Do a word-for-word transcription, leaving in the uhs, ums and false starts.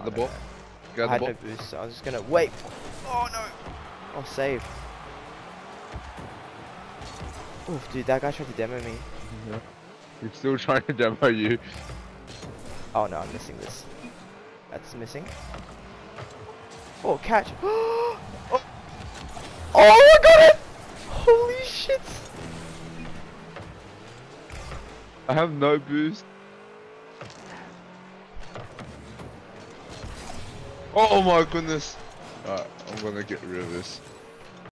the ball. Get I the had ball. no boost, so I was just gonna wait. Oh no! Oh, save. Oof, dude, that guy tried to demo me. Yeah. He's still trying to demo you. Oh no, I'm missing this. That's missing. Oh, catch. Oh, oh, I got it! Holy shit! I have no boost. Oh my goodness. Alright, I'm gonna get rid of this.